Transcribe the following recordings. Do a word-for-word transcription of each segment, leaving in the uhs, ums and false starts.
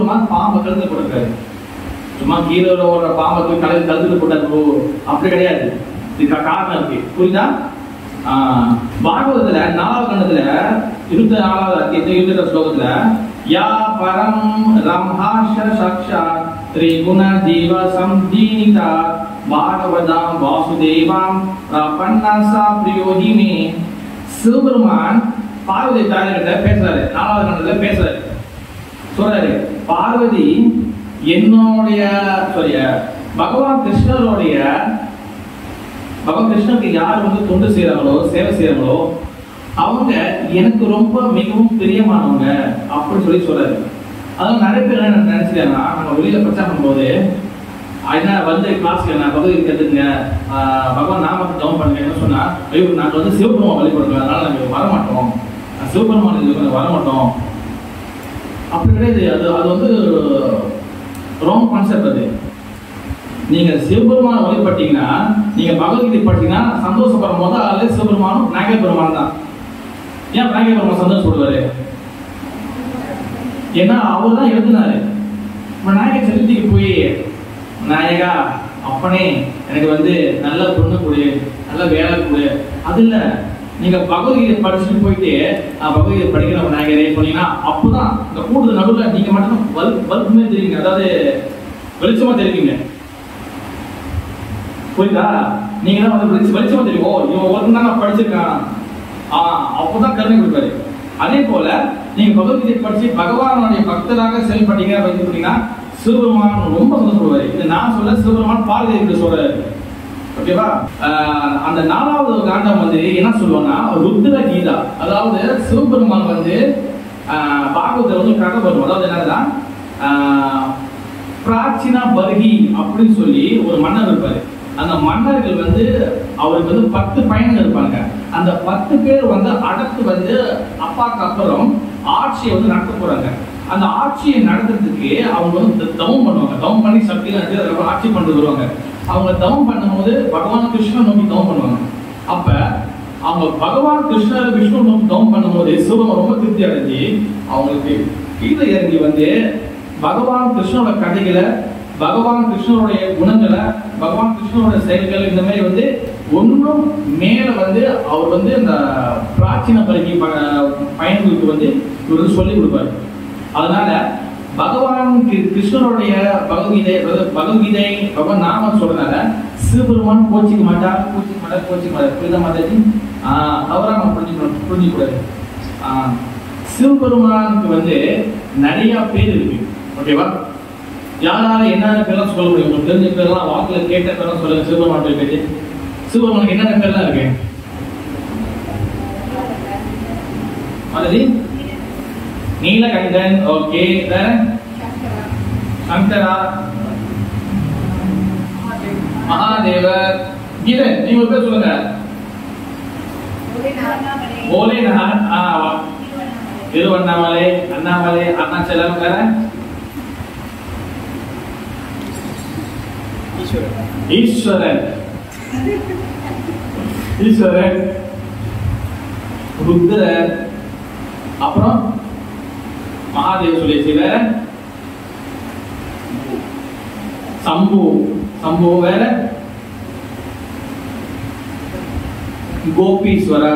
சிவபெருமான் பாம்பை கழுத்துல போட்டிருக்காரு. சும்மா கீழே ஒரு பாம்பை போய் கலை கழுத்துல போட்டாரு அப்படி கிடையாது. இதுக்கு காரணம் இருக்கு, புரியுதா? ஆஹ் பாகவதத்துல நாலாவது கண்டத்துல இருபத்தி நாலாவது அத்தியாயத்துல இருபத்தி ஸ்லோகத்துல யா பரம் ரம்ஹாஷ சாக்ஷாத் திரிகுண ஜீவ சம்தீனிதா பாகவதாம் வாசுதேவாம் பிரபன்னசா பிரியோஹிமே. சிவபெருமான் பார்வதி தாயிட்ட பேசுறாரு, நாலாவது கண்டத்துல பேசுறாரு, சொல்றாரு பார்வதி என்னுடைய சாரி பகவான் கிருஷ்ணருடைய பகவான் கிருஷ்ணருக்கு யார் வந்து தொண்டு செய்யறாங்களோ சேவை செய்யறாங்களோ அவங்க எனக்கு ரொம்ப மிகவும் பிரியமானவங்க அப்படின்னு சொல்லி சொல்றாரு. அதாவது நிறைய பேர் என்ன நினைச்சிருக்காங்கன்னா, நம்ம வெளியில பிரச்சாரம் பண்ணும்போது என்ன வந்து கிளாஸ்க்கு என்ன பகவதி கத்துங்க பகவான் நாமத்தை டவுன் பண்ணுங்கன்னு சொன்னா, ஐயோ நாங்கள் வந்து சிவபெருமான் வழிபடுறோம் அதனால நாங்கள் வரமாட்டோம், சிவபெருமான் இதுக்கு வரமாட்டோம் அப்படி கிடையாது. அது அது வந்து ராங் கான்செப்ட். அது நீங்க சிவபெருமான வழிபட்டீங்கன்னா, நீங்க பகவத்கீதை படிச்சீங்கன்னா சந்தோஷப்படும் போது அதில் சிவபெருமானும் நாயக பெருமான் தான். ஏன் நாயக பெருமான் சந்தோஷப்படுவாரு? ஏன்னா அவர் தான் எழுதினாரு. நாயக சதுர்த்திக்கு போய் நாயகா அப்பனே எனக்கு வந்து நல்ல பொண்ணு கொடு, நல்ல வேலை கொடு, அது இல்ல. நீங்க பகவத்கீதை படிச்சுட்டு போயிட்டு பகவத்கீதை படிக்கிற நாயகரே சொன்னீங்கன்னா அப்பதான் இந்த கூடுதல் நடுவில் நீங்க மட்டும் பல்ப் பல்புமே தெரியுங்க, அதாவது வெளிச்சமா தெரிவிங்க, புரியுதா? நீங்க தான் வந்து வெளிச்ச வெளிச்சமா தெரியும். ஓ இவன் ஒருத்தன் தான் நான் படிச்சிருக்கான், ஆஹ் அப்பதான் கருணை கொடுப்பாரு. அதே போல நீங்க பகவத்கீதை படிச்சு பகவானுடைய பக்தராக செயல்பட்டீங்க அப்படின்னா சிவபெருமான் ரொம்ப சந்தோஷப்படுவாரு. இது நான் சொல்ல சிவபெருமான் பார்வதி சொல்றாரு, ஓகேவா? அந்த நாலாவது காண்டம் வந்து என்ன சொல்லுவாங்கன்னா ருத்ர கீதா. அதாவது சிவபெருமான் வந்து பாகவதர் வந்து கதை வரும். அதாவது என்னதான் பிராச்சீனா பர்கி அப்படின்னு சொல்லி ஒரு மன்னர் இருப்பாரு. அந்த மன்னர்கள் வந்து அவருக்கு வந்து பத்து பையன்கள் இருப்பாங்க. அந்த பத்து பேர் வந்து அடுத்து வந்து அப்பாக்கு அப்புறம் ஆட்சியை வந்து நடத்த போறாங்க. அந்த ஆட்சியை நடத்துறதுக்கு அவங்க வந்து தவம் பண்ணுவாங்க. தவம் பண்ணி சக்தி அதுக்கப்புறம் ஆட்சி பண்ணிட்டு வருவாங்க. அவங்க தவம் பண்ணும் போது பகவான் கிருஷ்ணன் நோக்கி தவம் பண்ணுவாங்க. அப்ப அவங்க பகவான் கிருஷ்ணர் விஷ்ணு நோக்கி தவம் பண்ணும் போது சிவம் ரொம்ப திருப்தி அடைஞ்சு அவங்களுக்கு கீழே இறங்கி வந்து பகவான் கிருஷ்ணனோட கதைகளை, பகவான் கிருஷ்ணனுடைய குணங்களை, பகவான் கிருஷ்ணனோட செயல்கள் இந்த மாதிரி வந்து ஒன்றும் மேல வந்து அவர் வந்து அந்த பிராச்சீன பருகி பயன்களுக்கு வந்து இவர் வந்து சொல்லிக் கொடுப்பாரு. அதனால பகவான் கிருஷ்ணனுடைய பகவத்கீதை பகவத்கீதை பகவான் நாம சொல்றதுனால சிவபெருமான் கோச்சிக்க மாட்டார், கோச்சிக்க மாட்டார், கோச்சிக்க மாட்டார். புரியுதா மாதிரி? ஆஹ் அவரா நம்ம புரிஞ்சுக்கணும், புரிஞ்சுக்கூடாது. ஆஹ் சிவபெருமானுக்கு வந்து நிறைய பேர் இருக்கு, ஓகேவா? யாரால என்னென்ன பேர்லாம் சொல்ல முடியும்? உங்களுக்கு தெரிஞ்ச பேர்லாம் வாக்குல கேட்ட பேர்லாம் சொல்லுங்க. சிவபெருமான் பேர் சிவபெருமானுக்கு என்னென்ன பேர்லாம் இருக்கு? மாதிரி நீலகண்டன், ஓகே, வேற சங்கரா, மகாதேவர், கீரன். நீங்க ஒரு பேர் சொல்லுங்க. போலேநாத், திருவண்ணாமலை, அண்ணாமலை, அருணாச்சலம், வேற ஈஸ்வரன், ஈஸ்வரன், ருத்ரன், அப்புறம் மகாதேவ சொல்லிச்சு. வேற சம்பு, சம்பு, வேற கோபீஸ்வரா,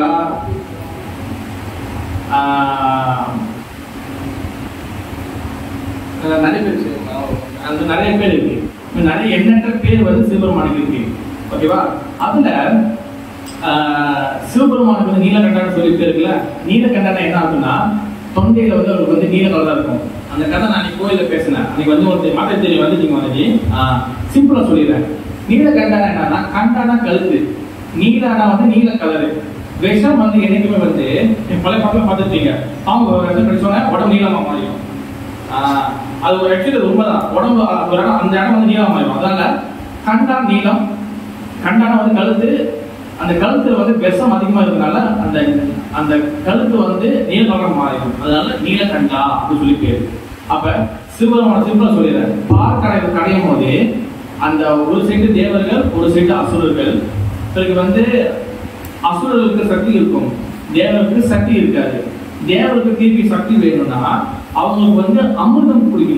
நிறைய பேர் அந்த நிறைய பேர் இருக்கு. நிறைய எண்ணற்ற பேர் வந்து சிவபெருமானுக்கு இருக்கு, ஓகேவா? அதுல சிவபெருமானுக்கு வந்து நீலகண்டன் சொல்லி பேர் இருக்குல்ல. நீலகண்டன் என்ன ஆகுதுன்னா தொண்டையில வந்து அவருக்கு வந்து நீல கலரா இருக்கும். அந்த கதை நான் அன்னைக்கு கோயில பேசினேன். அன்னைக்கு வந்து ஒரு மாற்ற தெரிய வந்து நீங்க வந்து சிம்பிளா சொல்லிடுறேன். நீலகண்டனா என்னன்னா கண்டானா கழுத்து, நீலானா வந்து நீல கலரு. விஷம் வந்து என்னைக்குமே வந்து பல பக்கம் பார்த்துருப்பீங்க. அவங்க விஷம் படிச்சோன்னா உடம்பு நீளமா மாறிடும். ஆஹ் அது ஒரு ஆக்சுவலி உண்மைதான். உடம்பு அந்த இடம் வந்து நீளமா மாறிடும். அதனால கண்டா நீளம், கண்டானா வந்து கழுத்து. அந்த கழுத்துல வந்து விஷம் அதிகமா இருக்கிறதுனால அந்த அந்த கழுத்து வந்து நீலகலரம் மாறிடும். அதனால நீலகண்டா அப்படின்னு சொல்லி பேரு. அப்ப சிவபெருமான சிம்பிளா சொல்லிடுறேன். பால் கடை கடையும் போது அந்த ஒரு சைடு தேவர்கள், ஒரு சைடு அசுரர்கள். பிறகு வந்து அசுரர்களுக்கு சக்தி இருக்கும், தேவருக்கு சக்தி இருக்காது. தேவருக்கு திருப்பி சக்தி வேணும்னா அவங்களுக்கு வந்து அமிர்தம் குடிக்கணும்.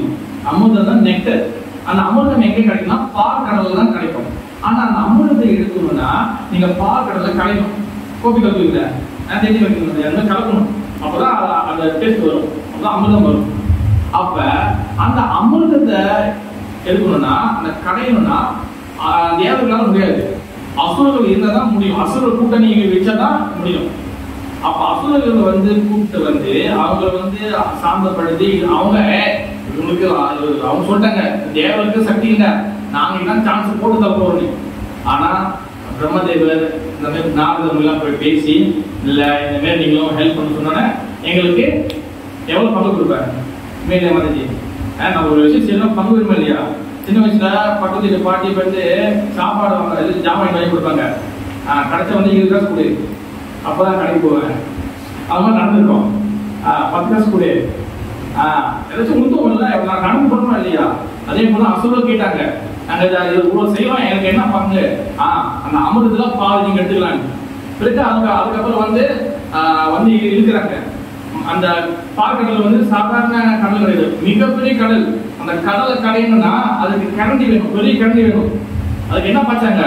அமிர்தம் தான் நெக்டர். அந்த அமிர்தம் எங்க கிடைக்கும்னா பால் கடல்ல தான் கிடைக்கும். ஆனா அந்த அமிர்தத்தை எடுக்கணும்னா நீங்க பால் கடல்ல கலையணும். கோபி கலக்குவீங்க, தேடி வைக்கணும், எல்லாம் கலக்கணும். அப்பதான் அந்த டேஸ்ட் வரும், அப்பதான் அமிர்தம் வரும். அப்ப அந்த அமிர்தத்தை எடுக்கணும்னா அந்த கடையணும்னா தேவர்களால முடியாது. அசுரர்கள் இருந்தாதான் முடியும். அசுரர்கள் கூட்டணி வச்சாதான் முடியும். அப்ப அசுரர்கள் வந்து கூப்பிட்டு வந்து அவங்க வந்து சாந்தப்படுத்தி அவங்க இவங்களுக்கு அவங்க சொல்லிட்டாங்க தேவருக்கு சக்தி இல்லை, நாங்க என்ன சான்ஸ் போட்டு தப்போம். ஆனா பிரம்மதேவர் இந்த மாதிரி நாரதம் எல்லாம் போய் பேசி இல்ல இந்த மாதிரி நீங்களும் ஹெல்ப் பண்ண சொன்னோன்னே எங்களுக்கு எவ்வளவு பங்கு கொடுப்பாரு மேலே மாதிரி நம்ம ஒரு விஷயம் செய்யணும் பங்கு வருமா இல்லையா? சின்ன வயசுல பக்கத்து வீட்டு பாட்டி வந்து சாப்பாடு வாங்க ஜாமான் வாங்கி கொடுப்பாங்க. கடைசி வந்து இருபது காசு கொடு, அப்பதான் கடைக்கு போவேன். அவங்க நடந்துருக்கோம். பத்து காசு கொடு, ஏதாச்சும் முத்துவம்ல நான் நடந்து போடணுமா இல்லையா? அதே போல அசுரம் கேட்டாங்க, நாங்க இவ்வளவு செய்வோம், எனக்கு என்ன பங்கு? ஆஹ் அந்த அமிர்தத்துல பால் நீங்க எடுத்துக்கலாம். பிறகு அவங்க அதுக்கப்புறம் வந்து வந்து இருக்கிறாங்க. அந்த பாற்கடல் வந்து சாதாரண கடல் கிடையாது, மிகப்பெரிய கடல். அந்த கடலை கடையணும்னா அதுக்கு கரண்டி வேணும், பெரிய கரண்டி வேணும். அதுக்கு என்ன பார்த்தாங்க?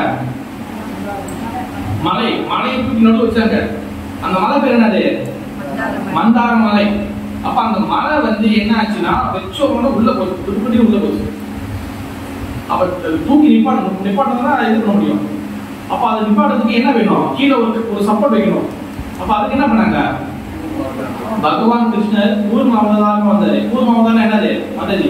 மலை, மலையை தூக்கி நடுவு வச்சாங்க. அந்த மலை பேர் என்னது? மந்தார மலை. அப்ப அந்த மலை வந்து என்ன ஆச்சுன்னா வெச்சோம்னா உள்ள போச்சு, திருப்பதி உள்ள போச்சு. அப்ப தூக்கி நிப்பாட்டணும், நிப்பாட்டணும்னா இது பண்ண முடியும். அப்ப அதை நிப்பாட்டத்துக்கு என்ன வேணும்? கீழே ஒரு ஒரு சப்போர்ட் வைக்கணும். அப்ப அதுக்கு என்ன பண்ணாங்க? பகவான் கிருஷ்ணர் கூர்ம அவதாரம் வந்தாரு. கூர்ம அவதாரம் என்னது? மதலி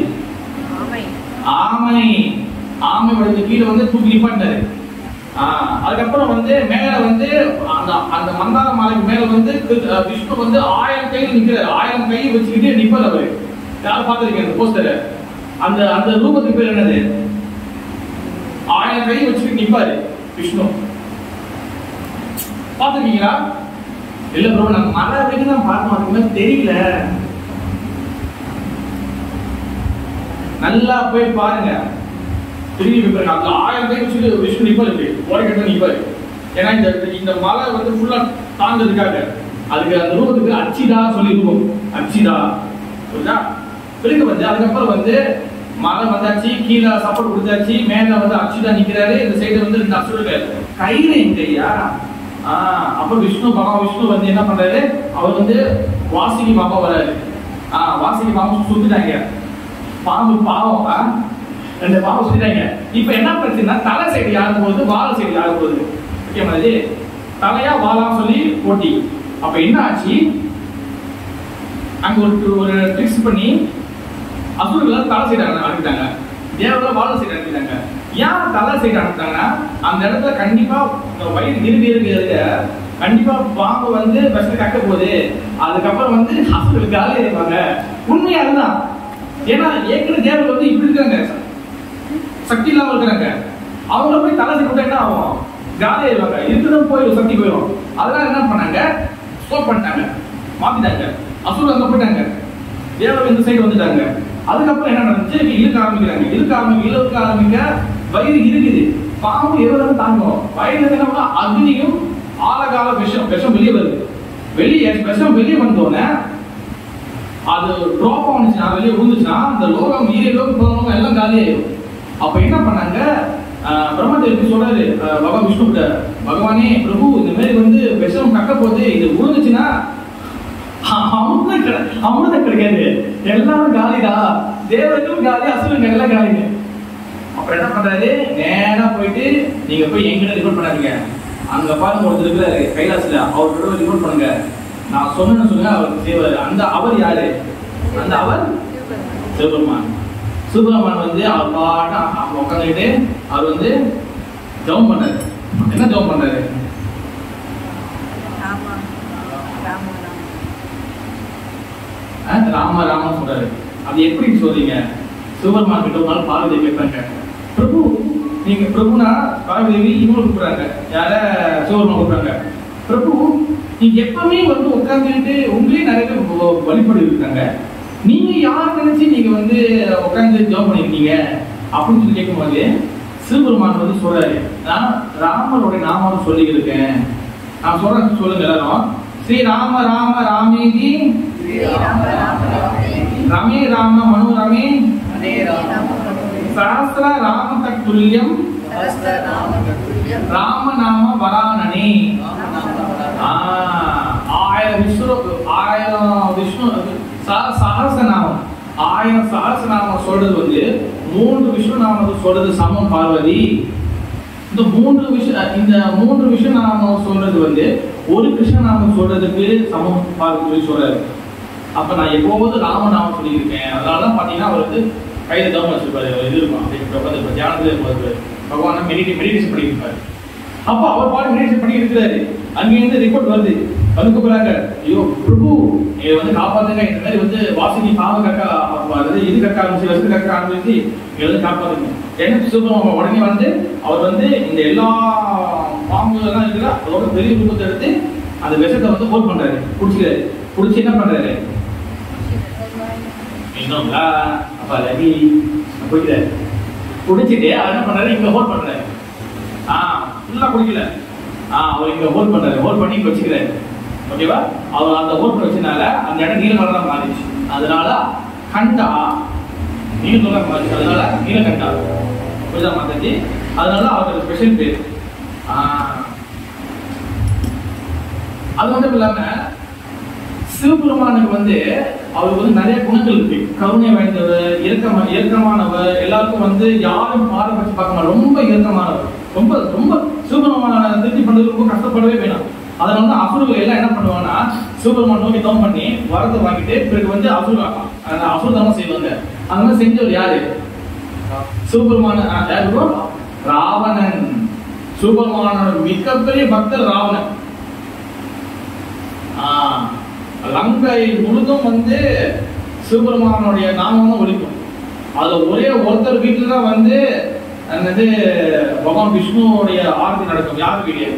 ஆமை. ஆமை வடிவ கீழே வந்து தூக்கி நிப்பாட்டாரு. ஆஹ் அதுக்கப்புறம் வந்து மேல வந்து அந்த அந்த மந்தார மலைக்கு மேல வந்து விஷ்ணு வந்து ஆயிரம் கையில் நிக்கிறாரு. ஆயிரம் கை வச்சுக்கிட்டே நிப்பாரு. அவரு யாரும் பார்த்திருக்கீங்க போஸ்டர்? அந்த அந்த ரூபத்துக்கு பேர் என்னது? ஆயிரம் கை வச்சுக்கிட்டு நிப்பாரு விஷ்ணு. பார்த்திருக்கீங்களா? இல்ல ப்ரோ, நம்ம மலை வரைக்கும் தான் பார்க்கணும், அதுக்கு தெரியல. நல்லா போய் பாருங்க, திரும்பி பாருங்க. அதுல ஆயிரம் கை வச்சுட்டு விஷ்ணு நிப்பாரு, ஓரக்கட்ட நிப்பாரு. ஏன்னா இந்த இந்த மலை வந்து ஃபுல்லா தாண்டதுக்காக அதுக்கு அந்த ரூபத்துக்கு அச்சிதா சொல்லி ரூபம், அச்சிதா புரியுதா? பிறகு வந்து அதுக்கப்புறம் வந்து மலை வந்தாச்சு, கீழே சப்போர்ட் கொடுத்தாச்சு, மேல வந்து அச்சிதா நிக்கிறாரு. இந்த சைடு வந்து ரெண்டு அசுரர்கள் கையில எங்கய்யா. ஆஹ் அப்ப விஷ்ணு பகவான் விஷ்ணு வந்து என்ன பண்றாரு? அவர் வந்து வாசுகி பாபா வராரு. ஆஹ் வாசுகி பாபா சுத்திட்டாங்க, பாம்பு பாவம் ரெண்டு பாம்பு சுத்திட்டாங்க. இப்ப என்ன பிரச்சனை? தலை சைடு யாரும் போகுது, வாழை சைடு யாரும் போகுது. ஓகே மாதிரி தலையா வாழான்னு சொல்லி போட்டி. அப்ப என்ன ஆச்சு? அங்க ஒரு ஒரு ட்ரிக்ஸ் பண்ணி அசுரர்களை தலை சைடு அனுப்பிட்டாங்க, தேவர்களை வாழை சைடு அனுப்பிட்டாங்க. ஏன் தலை சைடு அனுப்பிட்டாங்கன்னா அந்த இடத்துல கண்டிப்பா வயிறு இறுதி இருக்க கண்டிப்பா பாம்பு வந்து விஷத்தை கட்ட போகுது. அதுக்கப்புறம் வந்து அசுரர்கள் காலியா இருப்பாங்க. உண்மையா இருந்தான். ஏன்னா ஏற்கனவே தேவர்கள் வந்து இப்படி இருக்காங்க, சக்தி இல்லாம இருக்கிறாங்க. அவங்கள போய் தலை சைடு என்ன ஆகும்? காலியா இருப்பாங்க, இருக்கிறதும் போயிடும், சக்தி போயிடும். அதனால என்ன பண்ணாங்க? ஸ்டாப் பண்ணிட்டாங்க, மாத்திட்டாங்க. அசுரர்கள் அங்க போயிட்டாங்க, தேவர்கள் இந்த சைடு வந்துட்டாங்க. அதுக்கப்புறம் என்ன நடந்துச்சு? இழுக்க ஆரம்பிக்கிறாங்க, இழுக்க ஆரம்பிக்க இழுக்க ஆரம்பிக்க வயிறு இருக்குது. பாம்பு எவ்வளவு தாங்கும்? வயிறு என்ன? அக்னியும் ஆழகால விஷம், விஷம் வெளியே வருது. வெளியே விஷம் வெளியே வந்தோடனே அது ட்ராப் ஆனிச்சுன்னா, வெளியே விழுந்துச்சுன்னா அந்த லோகம் ஈர லோகம் போனவங்க எல்லாம் காலியாயிடும். அப்ப என்ன பண்ணாங்க? பிரம்மதேவருக்கு சொல்றாரு பகவான் விஷ்ணு கிட்ட, பகவானே பிரபு இந்த மாதிரி வந்து விஷம் கக்க போது, இது விழுந்துச்சுன்னா அமிர்தம் கிடைக்காது, எல்லாரும் காலிடா, தேவர்களும் காலி, அசுரர்கள் எல்லாம் காலிங்க. அப்புறம் என்ன பண்றாரு? நேரா போயிட்டு நீங்க போய் எங்கிட்ட ரிப்போர்ட் பண்ணாதீங்க, அங்க பாருங்க ஒருத்தர் இருக்கிறாரு கைலாசில, அவர்கிட்ட ரிப்போர்ட் பண்ணுங்க, நான் சொன்னேன்னு சொல்லுங்க, அவருக்கு செய்வாரு. அந்த அவர் யாரு? அந்த அவர் சிவபெருமான். சிவபெருமான் வந்து அவர் பாட்டா உட்காந்துக்கிட்டு அவர் வந்து ஜெபம் பண்ணாரு. என்ன ஜெபம் பண்ணாரு? ராம ராம சொல்றாரு. அது எப்படி சொல்றீங்க? சிவபெருமான் கிட்ட ஒரு நாள் பார்வதி கேட்பாங்க, பிரபு நீங்க பிரபுனா பார்வதி இவங்க கூப்பிடுறாங்க, யார? சிவபெருமான் கூப்பிடுறாங்க. பிரபு நீங்க எப்பவுமே வந்து உட்காந்துட்டு உங்களே நிறைய பேர் வழிபடு இருக்காங்க, நீங்க யார் நினைச்சு நீங்க வந்து உட்காந்து ஜெபம் பண்ணிருக்கீங்க அப்படின்னு சொல்லி கேட்கும்போது சிவபெருமான் வந்து சொல்றாரு, நான் ராமருடைய நாமம் சொல்லி இருக்கேன், நான் சொல்றேன் சொல்லுங்க எல்லாரும். ஸ்ரீ ராம ராம ராமேதி ரமே ராம மனு ரமே சஹஸ்ர ராம தத்துல்யம் ராமநாம வரானனே. ஆயிரம் விஷ்ணு ஆயிரம் விஷ்ணு சஹஸ்ரநாமம் ஆயிரம் சஹஸ்ரநாமம் சொல்றது வந்து மூன்று விஷ்ணு நாமத்தை சொல்றது சமம் பார்வதி. இந்த மூன்று விஷயம் இந்த மூன்று விஷயம் நாமம் சொல்றது வந்து ஒரு கிருஷ்ண நாமம் சொல்றதுக்கு சமம் பார்வதி சொல்றாரு. அப்ப நான் எப்போது ராமநாமம் சொல்லியிருக்கேன். அதனாலதான் பாத்தீங்கன்னா அவர் வந்து கையில தவம் வச்சிருப்பாரு. இது இருக்கும் அப்படி தியானத்துல இருப்பாரு. பகவான மெடிடே மெடிடேஷன் பண்ணியிருப்பாரு. அப்போ அவர் பாட்டு மெடிடேஷன் பண்ணி இருக்கிறாரு. அங்கிருந்து ரிப்போர்ட் வருது. வந்து கூப்பிடுறாங்க, ஐயோ பிரபு இதை வந்து காப்பாத்துங்க, இந்த மாதிரி வந்து வாசுகி பாவ கக்கா அதாவது இது கக்க ஆரம்பிச்சு வசதி கக்க ஆரம்பிச்சு இதை வந்து காப்பாத்துங்க. என்ன சுப்ரமணியம் உடனே வந்து அவர் வந்து இந்த எல்லா பாம்புலாம் இருக்குல்ல அதோட பெரிய ரூபத்தை எடுத்து அந்த விஷத்தை வந்து ஹோல்ட் பண்றாரு, குடிச்சுக்கிறாரு. குடிச்சு என்ன பண்றாரு, இன்னும்லா அப்ப லகி குடிக்கிறாரு. குடிச்சிட்டு அவர் என்ன பண்றாரு, இங்க ஹோல்ட் பண்றாரு. ஆஹ் ஃபுல்லா குடிக்கல, ஆஹ் அவர் இங்க ஹோல்ட் பண்றாரு, ஹோல்ட் பண்ணி வச்சுக்கிறாரு. ஓகேவா, அவர் அந்த ஹோல்ட் பண்ணி வச்சனால அந்த இடம் நீல கலரா மாறிடுச்சு. அதனால கண்டா நீல கலரா மாறிச்சு. அதனால நீலகண்டா புரியுதா மாதாஜி. அதனால அவருக்கு ஸ்பெஷல் பேர். அது மட்டும் இல்லாம சிவபெருமானுக்கு வந்து அவருக்கு வந்து நிறைய குணங்கள் இருக்கு. கருணை வாய்ந்தவர், இயக்கமா இயக்கமானவர், எல்லாருக்கும் வந்து யாரும் பாரபட்சம் பார்க்க ரொம்ப இயக்கமானவர். ரொம்ப ரொம்ப சிவபெருமான திருப்தி பண்றது ரொம்ப கஷ்டப்படவே வேணாம். அதனால தான் அசுரர்கள் எல்லாம் என்ன பண்ணுவாங்கன்னா சிவபெருமான் நோக்கி தவம் பண்ணி வரத்தை வாங்கிட்டு பிறகு வந்து அசுர அசுரதமா செய்வாங்க. அந்த மாதிரி செஞ்சவர் யாரு, சிவபெருமான யாரு, ராவணன். சிவபெருமானோட மிகப்பெரிய பக்தர் ராவணன். ஆஹ் லங்கை முழுதும் வந்து சிவபெருமானுடைய நாமமும் ஒழிக்கும். அதுல ஒரே ஒருத்தர் வீட்டுல தான் வந்து என்னது பகவான் விஷ்ணுவோடைய ஆரத்தி நடக்கும். யார் வீடு,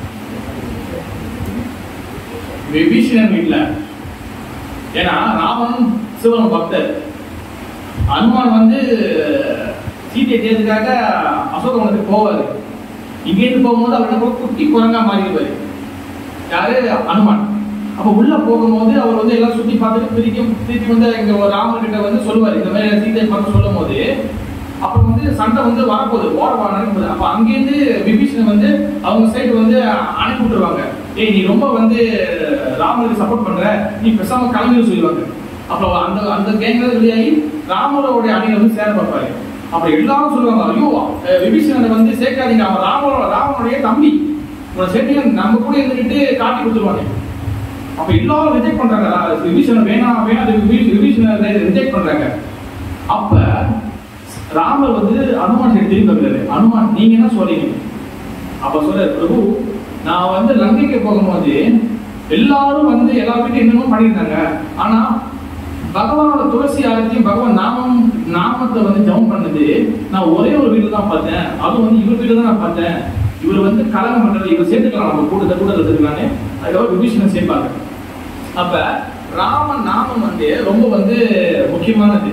விபீஷணன் வீட்டுல. ஏன்னா ராமன் சிவன் பக்தர். அனுமான் வந்து சீதையை தேர்தலுக்காக அசோகவனத்துக்கு போவாரு. இங்கேருந்து போகும்போது அவர்கிட்ட குட்டி குரங்கா மாறிடுவாரு. யாரு, அனுமான். அப்ப உள்ள போகும்போது அவர் வந்து எல்லாம் சுத்தி பார்த்துட்டு திருப்பி திருப்பி வந்து இங்க ராமர் கிட்ட வந்து சொல்லுவாரு இந்த மாதிரி சீதையை பார்த்து சொல்லும் போது அப்புறம் வந்து சண்டை வந்து வரப்போகுது, ஓட நடக்கும்போது அப்ப அங்கேருந்து விபீஷணன் வந்து அவங்க சைடு வந்து அனுப்பி விட்டுருவாங்க. ஏய் நீ ரொம்ப வந்து ராமருக்கு சப்போர்ட் பண்ற, நீ பேசாம கிளம்பி சொல்லுவாங்க. அப்ப அந்த அந்த கேங்ல வெளியாகி ராமரோட அணியை வந்து சேர பார்ப்பாரு. அப்ப எல்லாரும் சொல்லுவாங்க, ஐயோ விபீஷணனை வந்து சேர்க்காதீங்க, அவன் ராமரோட ராமனுடைய தம்பி, உங்களை சேர்த்தீங்க நம்ம கூட இருந்துட்டு காட்டி கொடுத்துருவாங்க. அப்ப எல்லாரும் ரிஜெக்ட் பண்றாங்க, விபீஷணன் வேணாம் வேணாம் விபீஷணனை ரிஜெக்ட் பண்றாங்க. அப்ப ராமர் வந்து அனுமான் சைடு திரும்பி வருகிறாரு. அனுமான் நீங்க என்ன சொல்றீங்க? அப்ப சொல்ற, பிரபு நான் வந்து லங்கைக்கு போகும்போது எல்லாரும் வந்து எல்லாருக்கிட்டும் என்னமோ பண்ணியிருந்தாங்க. ஆனா பகவானோட துளசி ஆரத்தையும் பகவான் நாமம் நாமத்தை வந்து ஜெபம் பண்ணது நான் ஒரே ஒரு வீடு தான் பார்த்தேன். அதுவும் வந்து இவர் வீடு தான் நான் பார்த்தேன். இவர் வந்து கலகம் பண்றது, இவர் சேர்த்துக்கலாம் நம்ம கூட்டத்தை கூட எடுத்துக்கலான்னு அதுக்காக விபீஷணன் சேர்ப்பாங்க. அப்ப ராம நாமம் வந்து ரொம்ப வந்து முக்கியமானது.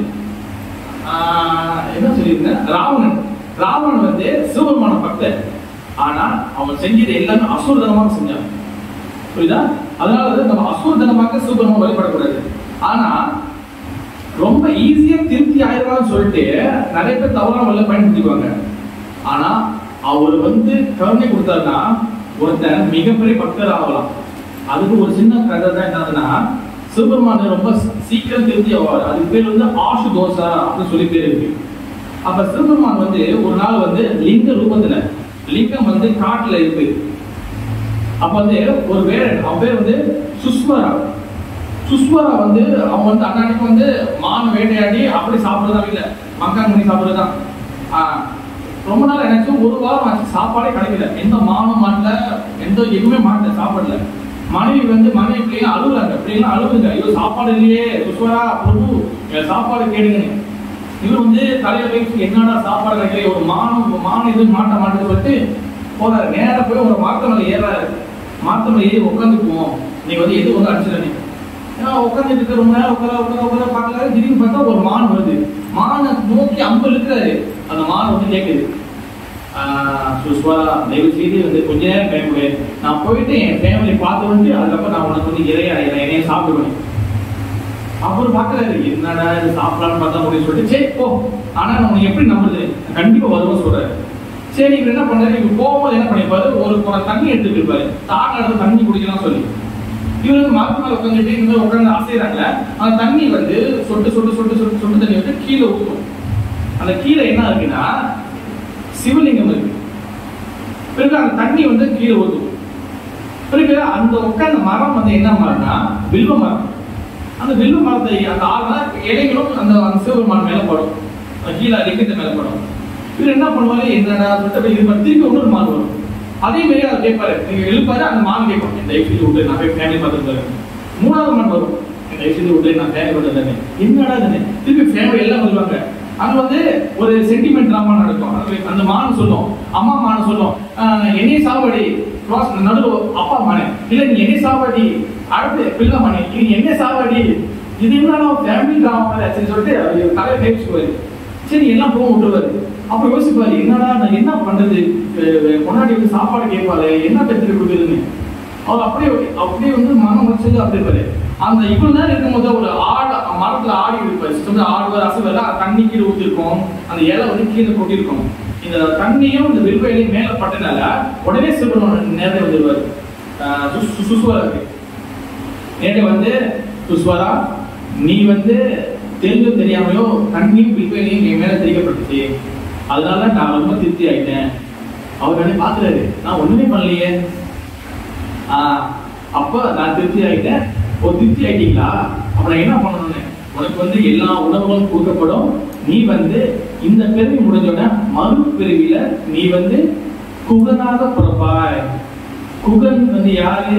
என்ன சொல்லியிருந்தேன், ராவணன் ராவணன் வந்து சிவபெருமான பக்தர். ஆனா அவன் செஞ்சது எல்லாமே அசுரதனமாக செஞ்சான். புரியுதா? அதனால வந்து நம்ம அசுரதனமாக சிவபெருமான் வழிபடக்கூடாது. ஆனா ரொம்ப ஈஸியா திருப்தி ஆயிரம்னு சொல்லிட்டு நிறைய பேர் தவறான வழியில பயன்படுத்திக்குவாங்க. ஆனா அவர் வந்து கருணை கொடுத்தாருன்னா ஒருத்தன் மிகப்பெரிய பக்தர் ஆகலாம். அதுக்கு ஒரு சின்ன கதை தான் என்னதுன்னா, சிவபெருமான் ரொம்ப சீக்கிரம் திருப்தி ஆவார். அதுக்கு பேர் வந்து ஆஷு தோசா அப்படின்னு சொல்லி பேர் இருக்கு. அப்ப சிவபெருமான் வந்து ஒரு நாள் வந்து லிங்க ரூபத்துல, லிங்கம் வந்து காட்டுல இருக்கு. அப்ப வந்து ஒரு வேடன், அவன் பேர் வந்து சுஸ்வரா. சுஸ்வரா வந்து அவன் வந்து அன்னைக்கு வந்து மான் வேட்டையாடி அப்படி சாப்பிடுறதா இல்ல, மக்கான் பண்ணி சாப்பிடுறதுதான். ஆஹ் ரொம்ப நாள் எனக்கு ஒரு வாரம் ஆச்சு, சாப்பாடே கிடைக்கல. எந்த மானும் மாட்டல, எந்த எதுவுமே மாட்டல, சாப்பாடுல. மனைவி வந்து மனைவி பிள்ளைங்க அழுகுறாங்க, பிள்ளைங்களாம் அழுகுங்க, ஐயோ சாப்பாடு இல்லையே சுஸ்வரா பிரபு சாப்பாடு கேடுங்க. இவர் வந்து தலையில போய் என்னடா சாப்பாடு கிடைக்கல, ஒரு மானம் மானம் எதுவும் மாட்ட மாட்டேன்னு சொல்லிட்டு போறாரு. நேரம் போய் ஒரு மாத்த மேல ஏறாரு. மாத்த மேல ஏறி உட்காந்துக்குவோம், நீங்க வந்து எது வந்து அடிச்சிடனே உட்காந்துட்டு இருக்க. ரொம்ப நேரம் உட்கார உட்கார உட்கார பார்க்கல. திடீர்னு பார்த்தா ஒரு மான் வருது. மானை நோக்கி அம்பு இருக்கிறாரு. அந்த மான் வந்து கேட்குது, சுஸ்வரா தயவு செய்து வந்து கொஞ்ச நேரம் டைம் கொடு, நான் போயிட்டு என் ஃபேமிலி பார்த்து வந்துட்டு அதுக்கப்புறம் நான் உனக்கு வந்து இறையா என்னைய சாப்பிடுவேன். அவர் பாக்குறாரு, என்னடா இது சாப்பிடலான்னு பார்த்தா முடியும் சொல்லிட்டு சரி போ, ஆனா நம்ம எப்படி நம்புறது, கண்டிப்பா வருவோம் சொல்றாரு. சரி இவர் என்ன பண்ணாரு, இவர் போகும்போது என்ன பண்ணிருப்பாரு, ஒரு குடம் தண்ணி எடுத்துட்டு இருப்பாரு, தாங்க எடுத்து தண்ணி குடிக்கலாம் சொல்லி. இவரு மரத்து மேல உட்காந்துட்டு இந்த உட்காந்து அசைறாங்க. அந்த தண்ணி வந்து சொட்டு சொட்டு சொட்டு சொட்டு சொட்டு தண்ணி வந்து கீழே ஊற்றும். அந்த கீழே என்ன இருக்குன்னா சிவலிங்கம் இருக்கு. பிறகு அந்த தண்ணி வந்து கீழே ஊற்றும். பிறகு அந்த உட்கார்ந்த மரம் வந்து என்ன மரம்னா வில்வ மரம். அந்த வில்வ மரத்தை அந்த ஆறுனா இலைகளும் அந்த சிவபெருமான் மேல படும், கீழே லிங்கத்தை மேல படும். இவர் என்ன பண்ணுவாரு, என்னடா சொல்லிட்டு இது பண்ணி திருப்பி இன்னொரு மான் வரும். அதே மாதிரி அதை கேட்பாரு, நீங்க எழுப்பாரு, அந்த மான் கேட்கும், இந்த எக்ஸிட் விட்டு நான் போய் ஃபேமிலி பார்த்துருப்பாரு. மூணாவது மான் வரும், இந்த எக்ஸிட் விட்டு நான் ஃபேமிலி பார்த்துருந்தேன். என்னடா இதுன்னு திருப்பி ஃபேமிலி எல்லாம் வருவாங்க. அங்க வந்து ஒரு சென்டிமெண்ட் டிராமா நடக்கும். அந்த மான் சொல்லும், அம்மா மான சொல்லும், என்னைய சாவடி நடுவு அப்பா மானே, இல்ல நீ என்னைய சாவடி அடுத்து பிள்ளை மானே, நீ என்ன சாவடி, இது என்ன ஃபேமிலி டிராமா மாதிரி சொல்லிட்டு தலையை பேசிக்குவாரு. சரி எல்லாம் போக விட்டுருவாரு. அப்ப யோசிப்பாரு, என்னடா நான் என்ன பண்றது, முன்னாடி வந்து சாப்பாடு கேட்பாரு, என்ன பெற்று கொடுக்குதுன்னு. அவர் அப்படியே அப்படியே வந்து மனம் முடிச்சது அப்படி இருப்பாரு. அந்த இவ்வளவு நேரம் இருக்கும்போது ஒரு ஆடு மரத்துல ஆடி இருப்பாரு, ஆடுவார் அசைவாரு, தண்ணி கீழே ஊத்திருக்கும், அந்த இலை வந்து கீழே கொட்டிருக்கும். இந்த தண்ணியும் இந்த வில்வ இலையும் மேல பட்டனால உடனே சிவபெருமான் நேரே வந்துருவாரு. சுஸ்வரா இருக்கு நேரே வந்து, சுஸ்வரா நீ வந்து தெரிஞ்சோ தெரியாமையோ தண்ணியும் வில்வ இலையும் என் மேல தெரிவிக்கப்பட்டுச்சு, அதனால நான் ரொம்ப திருப்தி ஆயிட்டேன். அவர் என்ன பாக்குறாரு, நான் ஒண்ணுமே பண்ணலையே. ஆஹ் அப்ப நான் திருப்தி ஆயிட்டேன். ஒரு திருப்தி ஆயிட்டீங்களா, அப்ப நான் என்ன பண்ணணும்னு, உனக்கு வந்து எல்லா உணவுகளும் கொடுக்கப்படும். நீ வந்து இந்த பிறவி முடிஞ்சோட மறு பிறவியில நீ வந்து குகனாக பிறப்பாய். குகன் வந்து யாரு,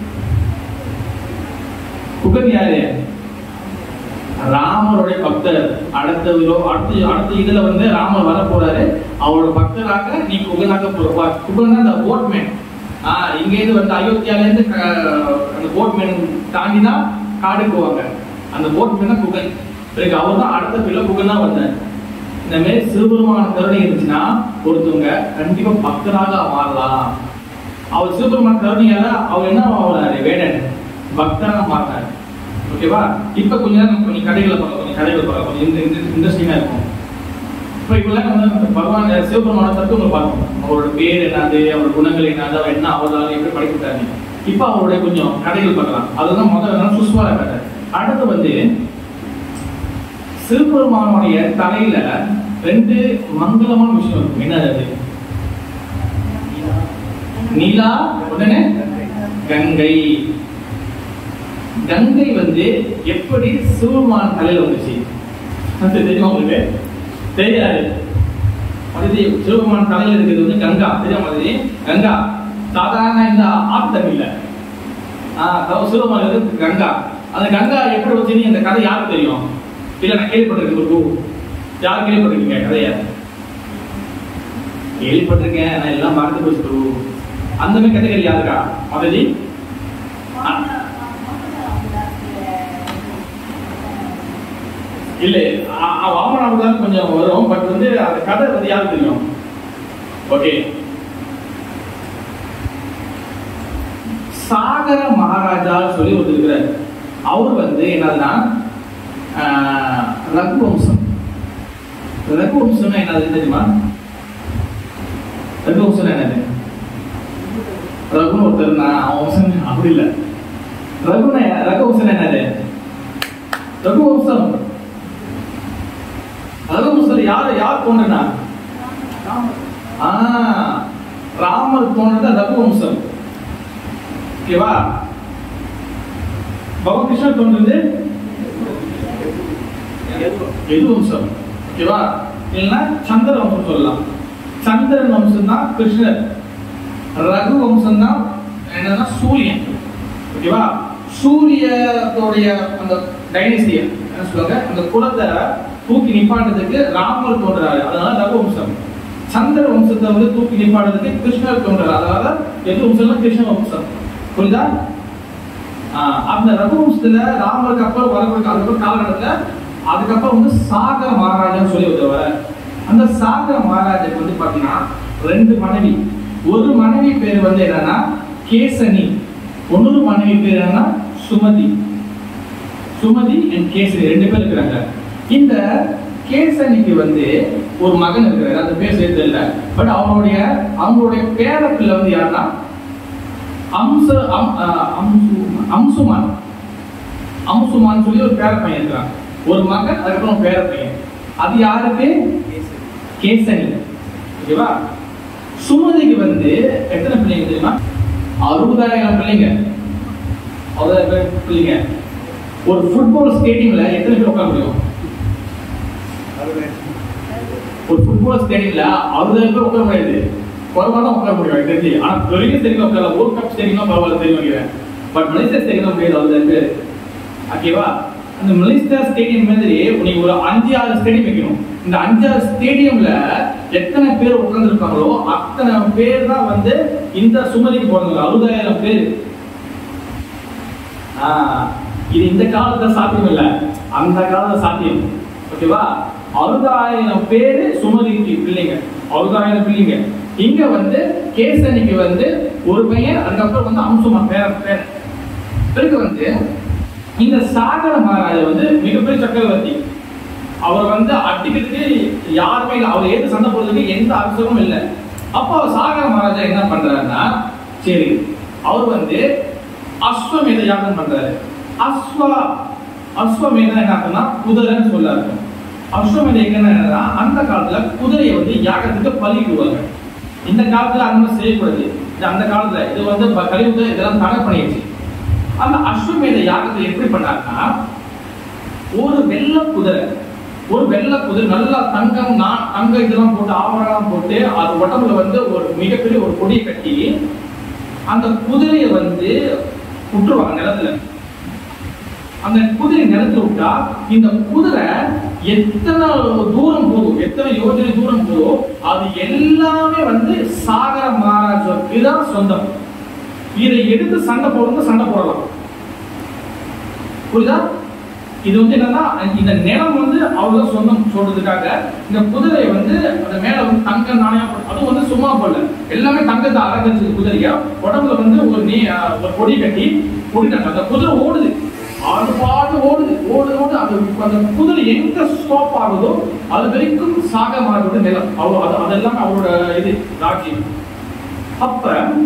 குகன் யாரு, ராமருடைய பக்தர். அடுத்த அடுத்த அடுத்த இதுல வந்து ராமர் வர போறாரு, அவரோட பக்தராக நீ குகனாக பிறப்பாய். குகன் தான் அந்த போட்மேன். ஆஹ் இங்க இருந்து வந்து அயோத்தியால இருந்து அந்த போட்மேன் தாண்டி தான் காடுக்கு போவாங்க. அந்த போட்மேன் தான் குகன். பிறகு அவர் தான் அடுத்த பிள்ளை குகன் தான் வந்தார். இந்த மாதிரி சிவபெருமான கருணை இருந்துச்சுன்னா ஒருத்தவங்க கண்டிப்பா பக்தராக மாறலாம். அவர் சிவபெருமான கருணையால அவர் என்ன ஆகிறாரு, வேடன் பக்தராக மாறினார். ஓகேவா? இப்ப கொஞ்ச நேரம் கொஞ்சம் கடைகளை பார்க்கலாம், கொஞ்சம் கடைகளை பார்க்கலாம், கொஞ்சம் இன்ட்ரெஸ்டிங்கா இருக்கும். இப்ப இவ்வளவு வந்து பகவான் சிவபெருமான தத்துவங்களை பார்க்கணும். அவரோட பேர் என்னது, அவரோட குணங்கள் என்னது, அவர் என்ன அவதாரம் எப்படி படைக்கிட்டாரு. இப்ப அவருடைய கொஞ்சம் கடைகள் பார்க்கலாம். அதுதான் முதல்ல சுஸ்வர கதை. அடுத்து வந்து சிவபெருமானுடைய தலையில ரெண்டு மங்களமான விஷயம் இருக்கும். என்னது, நீலா உடனே கங்கை. கங்கை வந்து எப்படி சிவபெருமான தலையில வந்துச்சு தெரியுமா உங்களுக்கு? தெரியாது. அது சிவபெருமான தலையில இருக்கிறது வந்து கங்கா. தெரியாம மாதிரி கங்கா சாதாரண இந்த ஆத்து தண்ணி இல்ல, ஆஹ் சிவபெருமான இருக்கு கங்கா. அந்த கங்கா எப்படி வச்சு அந்த கதை யாருக்கு தெரியும்? இல்ல நான் கேள்விப்பட்டிருக்கேன். யார் கேள்விப்பட்டிருக்கீங்க கதைய? கேள்விப்பட்டிருக்கேன், நான் எல்லாம் மறந்து போச்சு. அந்த மாதிரி கதைகள் யாருக்கா மததி? இல்ல வாமனாவதான் கொஞ்சம் வரும். பட் வந்து அந்த கதை வந்து யாருக்கு தெரியும்? ஓகே, சாகர மகாராஜா சொல்லி ஒரு இருக்கிறார். அவர் வந்து என்னதுன்னா ரகுவம்சம். ரகுவம்சம் என்னது தெரியுமா? ரகுவம்சம் என்னது? ரகுன்னு ஒருத்தர் அவன் வம்சம் அப்படி இல்லை. ரகுன ரகுவம்சம் என்னது? ரகுவம்சம் ரகுவம்சம் யாரு யார் தோன்றா? ராமர் தோன்றத ரகுவம்சம். ஓகேவா? பகவான் கிருஷ்ணர் தோன்றது எது வம்சம். ஓகேவா? இல்லைன்னா சந்திர வம்சம் சொல்லலாம். சந்திரன் வம்சம் தான் கிருஷ்ணர். ரகு வம்சம் தான் என்னன்னா சூரியன். ஓகேவா? சூரியனுடைய அந்த டைனஸ்டியை என்ன சொல்லுவாங்க, அந்த குலத்தை தூக்கி நிப்பாட்டுறதுக்கு ராமர் தோன்றாரு, அதனால ரகு வம்சம். சந்திர வம்சத்தை வந்து தூக்கி நிப்பாடுறதுக்கு கிருஷ்ணர் தோன்றாரு, அதனால எது வம்சம்? கிருஷ்ண வம்சம். புரியுதா? அந்த ரகுவம்சத்துல ராமருக்கு அப்புறம் வரக்கூடிய அதுக்கப்புறம் காலகட்டத்துல அதுக்கப்புறம் வந்து சாகர மகாராஜான்னு சொல்லி வருவார். அந்த சாகர மகாராஜாக்கு வந்து பாத்தீங்கன்னா ரெண்டு மனைவி. ஒரு மனைவி பேர் வந்து என்னன்னா கேசனி, இன்னொரு மனைவி பேர் என்னன்னா சுமதி. சுமதி அண்ட் கேசரி ரெண்டு பேர் இருக்கிறாங்க. இந்த கேசனிக்கு வந்து ஒரு மகன் இருக்கிறாரு, அந்த பேர் சேர்த்து இல்லை. பட் அவனுடைய அவங்களுடைய பேரப்பில் வந்து யாருன்னா அம்ச அம்சுமான் அம்சுமான் சொல்லி ஒரு பேர பையன் இருக்கிறான். ஒரு மகன், அதுக்கப்புறம் பேர பையன். அது யாருக்கு? கேசனி. ஓகேவா? சுமதிக்கு வந்து எத்தனை பிள்ளைங்க தெரியுமா? அறுபதாயிரம் பிள்ளைங்க. அறுபதாயிரம் பிள்ளைங்க. ஒரு ஃபுட்பால் ஸ்டேடியம்ல எத்தனை பேர் உட்கார முடியும்? ஒரு ஃபுட்பால் ஸ்டேடியம்ல அறுபதாயிரம் பேர் உட்கார முடியாது. குறைவா தான் உட்கார முடியும் தெரிஞ்சு. ஆனா பெரிய ஸ்டேடியம் உட்கார, ஒரு கப் ஸ்டேடியம் பரவாயில்ல தெரியும் வைக்கிறேன். பட் மலேசியா ஸ்டேடியம் முடியாது அறுபதாயிரம் பேர். ஓகேவா? அந்த மலேசியா ஸ்டேடியம் மாதிரி நீங்க ஒரு அஞ்சு ஆறு ஸ்டேடியம் வைக்கணும். இந்த அஞ்சாறு ஸ்டேடியம்ல எத்தனை பேர் உட்கார்ந்து இருக்காங்களோ அத்தனை பேர் தான் வந்து இந்த சுமதிக்கு போறாங்க. அறுபதாயிரம் பேர். இது இந்த காலத்துல சாத்தியம் இல்ல, அந்த காலத்துல சாத்தியம். ஓகேவா? அறுபதாயிரம் பேரு சுமதிக்கு பிள்ளைங்க, அறுபதாயிரம் பிள்ளைங்க. இங்க வந்து கேசனிக்கு வந்து ஒரு பையன், அதுக்கப்புறம் வந்து அம்சுமா பேர பேர். பிறகு வந்து இந்த சாகர மகாராஜா வந்து மிகப்பெரிய சக்கரவர்த்தி. அவர் வந்து அடிக்கிறதுக்கு யாருமே இல்லை, அவர் ஏற்று சண்டை போடுறதுக்கு எந்த அவசரமும் இல்லை. அப்போ சாகர மகாராஜா என்ன பண்றாருன்னா, சரி அவர் வந்து அஸ்வமேத யாகம் பண்றாரு. அஸ்வா அஸ்வமேதம் என்ன ஆகும்னா குதிரைன்னு சொல்ல இருக்கும். அஸ்வமேத என்னன்னா அந்த காலத்துல குதிரையை வந்து யாகத்துக்கு பலிக்குவாங்க. இந்த காலத்துல அந்த செய்யக்கூடாது. அந்த காலத்துல இது வந்து கலியுக இதெல்லாம் தடை பண்ணிடுச்சு. அந்த அஸ்வமேத யாகத்தை எப்படி பண்ணாருன்னா, ஒரு வெள்ளை குதிரை, ஒரு வெள்ளை குதிரை நல்லா தங்கம் நான் தங்க இதெல்லாம் போட்டு ஆவரணம் போட்டு அது உடம்புல வந்து ஒரு மிகப்பெரிய ஒரு கொடியை கட்டி அந்த குதிரையை வந்து விட்டுருவாங்க நிலத்துல. அந்த குதிரை நிலத்துல விட்டா இந்த குதிரை எத்தனை தூரம் போதும், எத்தனை யோஜனை தூரம் போதும், அது எல்லாமே வந்து சாகர மகாராஜாவுக்கு தான் சொந்தம். இதை எடுத்து சண்டை போடுறது சண்டை போடலாம். புரியுதா? இது வந்து என்னன்னா இந்த நிலம் வந்து அவ்வளவு சொந்தம் சொல்றதுக்காக இந்த குதிரையை வந்து அந்த மேல வந்து தங்க நாணயம், அதுவும் வந்து சும்மா போடல, எல்லாமே தங்கத்தை அலங்கரிச்சது குதிரையா. உடம்புல வந்து ஒரு நீ ஒரு கொடி கட்டி ஓடிட்டாங்க. அந்த குதிரை ஓடுது, அது பாட்டு ஓடுது ஓடு ஓடு அந்த அந்த குதிரை எங்க ஸ்டாப் ஆகுதோ அது வரைக்கும் சாகமாரோட நிலம், அவ்வளோ அது அதெல்லாம் அவரோட இது ராஜ்யம். அப்ப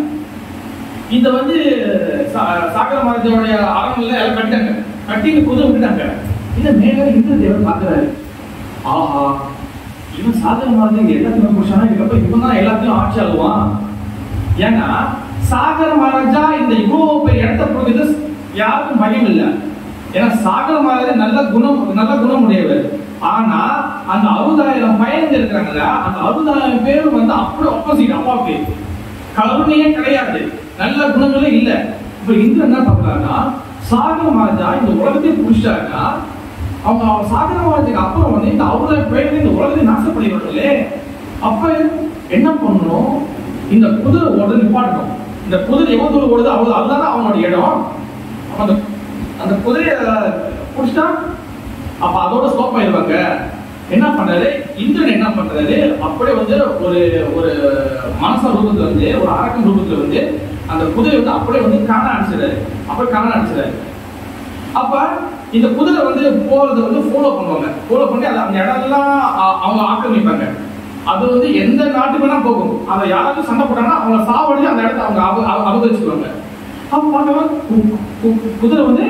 இந்த வந்து சாகர மகாராஜாவுடைய அரண்மனையில எல்லாம் கட்டிட்டாங்க. கட்டி குதிரை விட்டுட்டாங்க. இந்த மேல இந்திர தேவர் பாக்குறாரு, ஆஹா இவன் சாகர மகாராஜா எல்லாத்தையும் முடிச்சானா, இதுக்கப்புறம் இவன் தான் எல்லாத்தையும் ஆட்சி ஆகுவான். ஏன்னா சாகர மகாராஜா இந்த இவ்வளவு பெரிய இடத்த போகிறது யாருக்கும் பயம் இல்லை. ஏன்னா சாகர மகாராஜா நல்ல குணம் நல்ல குணம் உடையவர். ஆனா அந்த அறுபதாயிரம் பயணிகள் இருக்கிறாங்கல்ல, அந்த அறுபதாயிரம் பேரும் வந்து அப்படி ஆப்போசிட், அப்பாவுக்கு கருணையே கிடையாது, நல்ல குணங்களே இல்லை. இப்ப இந்திரன் என்ன பண்றாருன்னா, சாகர மகாராஜா இந்த உலகத்தையே புடிச்சாருன்னா அவங்க சாகர மகாராஜாக்கு அப்புறம் வந்து இந்த அறுபதாயிரம் பேர் இந்த உலகத்தை நாசப்படுகிறார்களே. அப்ப என்ன பண்ணணும், இந்த குதிரை ஓடுறது நிப்பாட்டணும். இந்த குதிரை எவ்வளவு தூரம் ஓடுது அவ்வளவு, அதுதான் அவனோட இடம். அந்த அந்த குதிரையை புடிச்சா அப்ப அதோட ஸ்டாப் ஆயிடுவாங்க. என்ன பண்றாரு இந்திரன், என்ன பண்றாரு அப்படியே வந்து ஒரு ஒரு மனச ரூபத்துல வந்து ஒரு அரக்கன் ரூபத்துல வந்து அந்த குதிரை வந்து அப்படியே வந்து காண அடிச்சிடாரு. அப்படியே காண அடிச்சிடாரு. அப்ப இந்த குதிரை வந்து போறதை வந்து ஃபாலோ பண்ணுவாங்க. ஃபாலோ பண்ணி அதை அந்த இடம்லாம் அவங்க ஆக்கிரமிப்பாங்க. அது வந்து எந்த நாட்டுக்கு வேணா போகும். அதை யாராவது சண்டை போட்டாங்கன்னா அவங்க சாவடிச்சு அந்த இடத்த அவங்க அபகரிச்சுக்குவாங்க. அப்ப பார்க்கலாம் குதிரை வந்து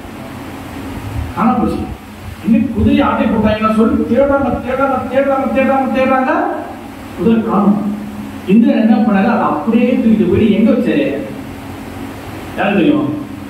காண போச்சு. இன்னைக்கு குதிரை ஆட்டை போட்டாங்கன்னா சொல்லி தேடுறாங்க தேடுறாங்க தேடுறாங்க தேடுறாங்க தேடுறாங்க குதிரை காணும். இந்திரன் என்ன பண்ணாரு, அதை அப்படியே தூக்கிட்டு போய் எங்க வச்சாரு யாரு தெரியும்?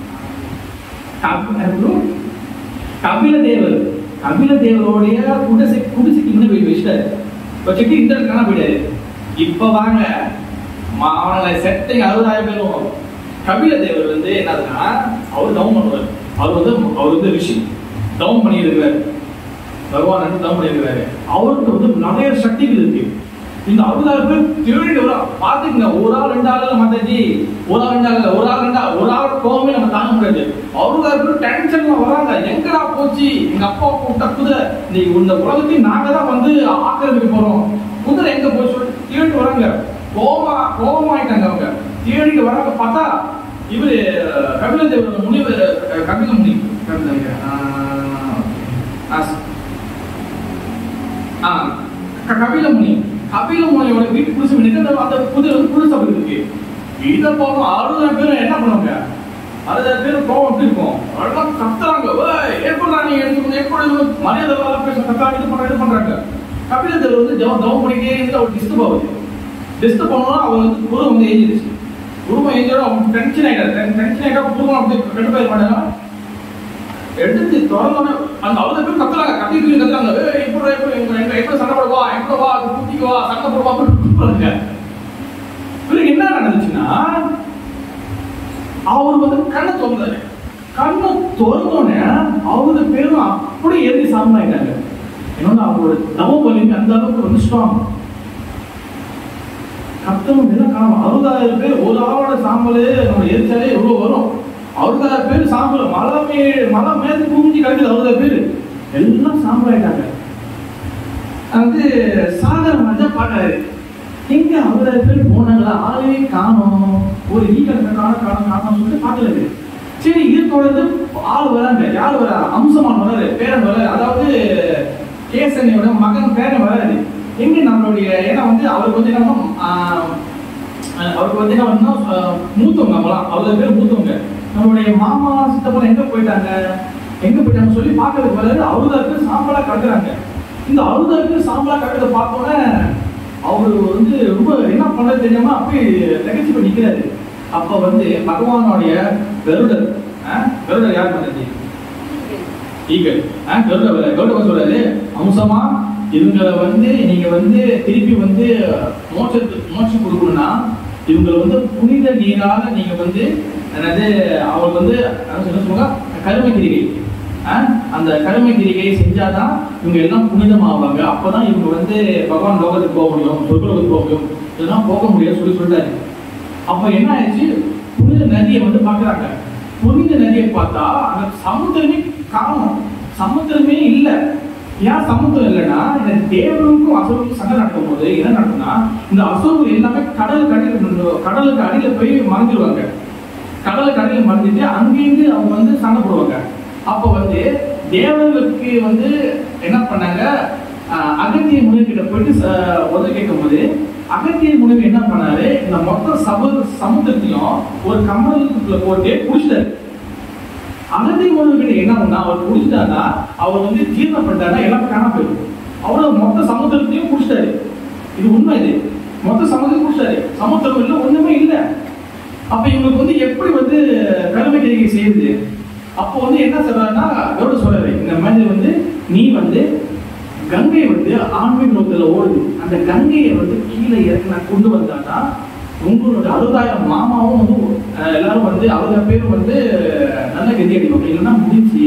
கபில தேவர். கபில தேவருடைய குடிசை குடிசைக்கு முன்ன போய் வச்சுட்டாரு. வச்சுட்டு இந்திரன் காண போயிட்டாரு. இப்ப வாங்க அவனை செட்டிங் அறுபதாயிரம் பேரும். கபில தேவர் வந்து என்னதுன்னா அவர் தவம் பண்ணுவார். அவர் வந்து அவர் வந்து ரிஷி தவம் பண்ணியிருக்கிறார். பகவான் வந்து தவம் பண்ணியிருக்கிறாரு. அவருக்கு வந்து நிறைய சக்திகள் இருக்கு. இந்த அறுபதாயிரம் பேர் திருவிழி பாத்துக்கங்க. ஒரு ஆள் ரெண்டு ஆள் மாதாஜி, ஒரு ஆள் ரெண்டு ஆள் ஒரு ஆள் ரெண்டா ஒரு ஆள் கோவமே நம்ம தாங்க முடியாது. அறுபதாயிரம் பேர் டென்ஷன்ல வராங்க. எங்கடா போச்சு எங்க அப்பா கூப்பிட்ட குதிரை, இந்த உலகத்தையும் நாங்க தான் வந்து ஆக்கிரமிக்க போறோம், குதிரை எங்க போச்சு சொல்லிட்டு தேடிட்டு வராங்க. கோவமா கோவமாயிட்டாங்க அவங்க. தேடிட்டு வராங்க. பார்த்தா இவரு கபில தேவர் முனிவர் கபில முனி கபிலமுனி கபிலமுனியோட வீட்டு புதுசு அந்த புது புதுசா இருக்கு. இதை போகும் அறுபதாயிரம் பேரும் என்ன பண்ணுவாங்க? அறுபதாயிரம் பேரும் கோவம் எப்படி இருக்கும்? அதெல்லாம் கத்துறாங்க, ஏற்படுறா நீ எப்படி மரியாதை பேச கத்தாங்க, இது பண்ற இது பண்றாங்க. கபிலத்தில் வந்து ஜவம் தவம் பண்ணிட்டே இருந்து அவர் டிஸ்டர்ப் ஆகுது. டிஸ்டர்ப் பண்ணோம்னா அவர் வந்து குரு வந்து ஏஞ்சிருச்சு. குருவம் ஏஞ்சோட அவங்க டென்ஷன் ஆயிட்டாரு. டென்ஷன் ஆயிட்டா குருவம் அப்படி கெட்டு போயிட மாட்டாங்க. எடுத்து தொடர்ந்து அந்த அவ்வளவு பேர் கத்துறாங்க, கத்தி தூக்கி கத்துறாங்க, எப்படி எப்படி எப்படி சண்டை போடுவா, எப்படி வா, குத்திக்குவா, சண்டை போடுவா அப்படின்னு. இவருக்கு என்ன நடந்துச்சுன்னா, அவர் வந்து கண்ணை திறந்தாரு. கண்ணை திறந்தோடனே அவரு பேரும் அப்படியே ஏறி சாம்பலாயிட்டாங்க. ஏன்னா அவரோட தவ வலிமை அந்த அளவுக்கு வந்து ஸ்ட்ராங். கத்தமும் என்ன காரணம்? அறுபதாயிரம் பேர் ஒரு ஆளோட சாம்பல் நம்ம எரிச்சாலே எவ்வளவு வரும்? அறுபதாயிரம் பேர் சாம்பல், மலை மே மலை மேல குமிஞ்சு கிடக்குது. அறுபதாயிரம் பேர் எல்லாம் சாம்பல் ஆயிட்டாங்க. வந்து சாகர பாட்டாரு, எங்க அறுபதாயிரம் பேர் போனாங்களா, ஆளே காணும், ஒரு ஈ கிடக்க காண காணும் காணும் சொல்லிட்டு பாக்கல. சரி, இது தொடர்ந்து ஆள் வராங்க. யார் வரா? அம்சமான் வராரு, பேரன் வராரு. அதாவது கேசனியோட மகன் பேரன் வராரு. எங்க நம்மளுடைய, ஏன்னா வந்து அவருக்கு வந்து என்ன அவருக்கு வந்து என்ன பண்ணா மூத்தவங்க, அவங்களாம் அவ்வளவு பேர் மூத்தவங்க. நம்மளுடைய மாமா சித்தப்பா எங்க போயிட்டாங்க எங்க போயிட்டாங்க சொல்லி பாக்கிறதுக்கு வராரு. அறுபதாயிரம் பேர் சாம்பலா கட்டுறாங்க. இந்த அறுபதாயிரம் பேர் சாம்பலா கட்டுறத பார்த்தோன்னே அவரு வந்து ரொம்ப என்ன பண்றது தெரியாம அப்படியே நெகட்டிவ் பண்ணி நிக்கிறாரு. அப்ப வந்து பகவானுடைய கருடர், கருடர் யார் பண்ணது? ஈகல். கருடர் கருடர் சொல்றாரு, அம்சமா இவங்களை வந்து நீங்க வந்து திருப்பி வந்து மோட்சத்துக்கு மோட்சம் கொடுக்கணும்னா இவங்களை வந்து புனித நீரால நீங்க வந்து அதாவது அவங்களுக்கு வந்து என்ன சொல்லுவாங்க, கருமை கிரிகை. அந்த கருமை கிரிகையை செஞ்சாதான் இவங்க எல்லாம் புனிதமாவாங்க. அப்பதான் இவங்க வந்து பகவான் லோகத்துக்கு போக முடியும், சொர்க்கத்துக்கு போக முடியும், இதெல்லாம் போக முடியாது சொல்லி சொல்றாரு. அப்ப என்ன ஆயிடுச்சு, புனித நதியை வந்து பாக்குறாங்க. புனித நதியை பார்த்தா அந்த சமுத்திரமே காணும், சமுத்திரமே இல்லை. ஏன் சமுத்திரம் இல்லைன்னா, இந்த தேவனுக்கும் அசுரனுக்கும் சண்டை நடக்கும் போது என்ன நடக்கும்னா, இந்த அசுரர்கள் எல்லாமே கடலுக்கு அடியில் கடலுக்கு அடியில போய் மறைஞ்சிருவாங்க. கடலுக்கு அடியில் மறைஞ்சிட்டு அங்கேருந்து அவங்க வந்து சண்டை போடுவாங்க. அப்ப வந்து தேவர்களுக்கு வந்து என்ன பண்ணாங்க, அகத்திய முனிகிட்ட போயிட்டு உதவி கேட்கும் போது அகத்திய முனிவு என்ன பண்ணாரு, இந்த மொத்த சமு சமுத்திரத்தையும் ஒரு கமலத்துக்குள்ள போட்டு குடிச்சிட்டாரு. அகத்திய முனிவுகிட்ட என்ன பண்ணா, அவர் குடிச்சிட்டாருன்னா அவர் வந்து ஜீரணம் பண்ணிட்டாருன்னா எல்லாமே காணாம போயிடும். அவரு மொத்த சமுத்திரத்தையும் குடிச்சிட்டாரு. இது உண்மை, இது மொத்த சமுத்திரம் குடிச்சிட்டாரு. சமுத்திரம் இல்லை, ஒண்ணுமே இல்லை. அப்ப இவங்களுக்கு வந்து எப்படி வந்து கருமை கிரிகை செய்யுது? அப்போ வந்து என்ன சொல்றாருன்னா, கருட சொல்றாரு, இந்த மாதிரி வந்து நீ வந்து கங்கை வந்து ஆன்மீக நோக்கில ஓடுது, அந்த கங்கையை வந்து கீழே இறக்கி நான் கொண்டு வந்தான்னா உங்களோட அறுபதாயிரம் மாமாவும் வந்து எல்லாரும் வந்து அறுபதாயிரம் பேரும் வந்து நல்ல கதி அடிப்பாங்க. இல்லைன்னா முடிச்சு